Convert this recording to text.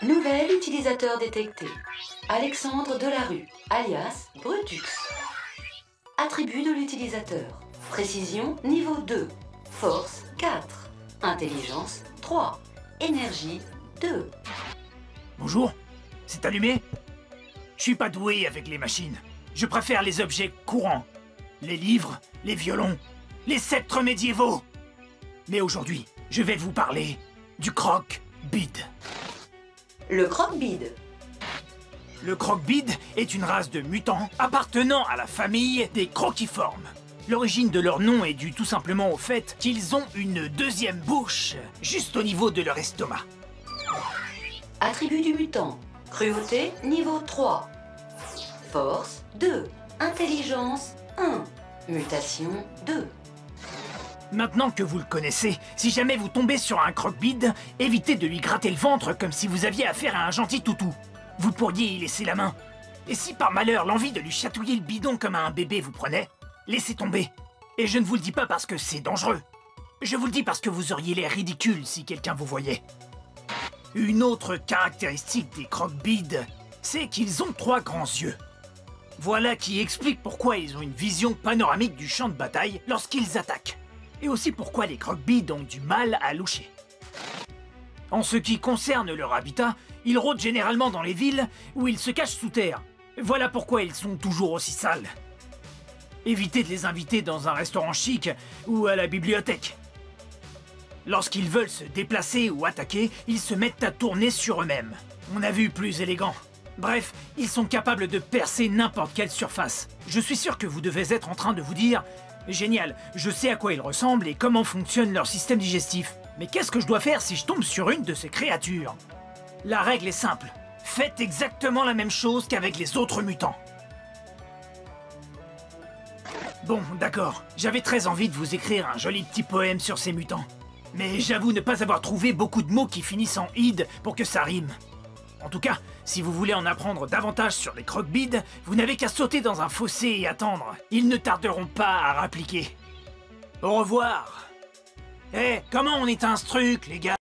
Nouvel utilisateur détecté. Alexandre Delarue, alias Brutux. Attribut de l'utilisateur. Précision niveau 2. Force 4. Intelligence 3. Énergie 2. Bonjour, c'est allumé? Je suis pas doué avec les machines. Je préfère les objets courants. Les livres, les violons, les sceptres médiévaux. Mais aujourd'hui, je vais vous parler du croque-bide. Le croque-bide. Le croque-bide est une race de mutants appartenant à la famille des croquiformes. L'origine de leur nom est due tout simplement au fait qu'ils ont une deuxième bouche juste au niveau de leur estomac. Attribut du mutant. Cruauté niveau 3. Force 2. Intelligence 1. Mutation 2. Maintenant que vous le connaissez, si jamais vous tombez sur un croque-bide, évitez de lui gratter le ventre comme si vous aviez affaire à un gentil toutou. Vous pourriez y laisser la main. Et si par malheur l'envie de lui chatouiller le bidon comme à un bébé vous prenait, laissez tomber. Et je ne vous le dis pas parce que c'est dangereux. Je vous le dis parce que vous auriez l'air ridicule si quelqu'un vous voyait. Une autre caractéristique des croque-bides, c'est qu'ils ont 3 grands yeux. Voilà qui explique pourquoi ils ont une vision panoramique du champ de bataille lorsqu'ils attaquent. Et aussi pourquoi les croque-bides ont du mal à loucher. En ce qui concerne leur habitat, ils rôdent généralement dans les villes où ils se cachent sous terre. Voilà pourquoi ils sont toujours aussi sales. Évitez de les inviter dans un restaurant chic ou à la bibliothèque. Lorsqu'ils veulent se déplacer ou attaquer, ils se mettent à tourner sur eux-mêmes. On a vu plus élégant. Bref, ils sont capables de percer n'importe quelle surface. Je suis sûr que vous devez être en train de vous dire « Génial, je sais à quoi ils ressemblent et comment fonctionne leur système digestif. Mais qu'est-ce que je dois faire si je tombe sur une de ces créatures ?» La règle est simple. Faites exactement la même chose qu'avec les autres mutants. Bon, d'accord, j'avais très envie de vous écrire un joli petit poème sur ces mutants. Mais j'avoue ne pas avoir trouvé beaucoup de mots qui finissent en id pour que ça rime. En tout cas, si vous voulez en apprendre davantage sur les croque-bides, vous n'avez qu'à sauter dans un fossé et attendre. Ils ne tarderont pas à rappliquer. Au revoir. Eh, comment on éteint ce truc, les gars?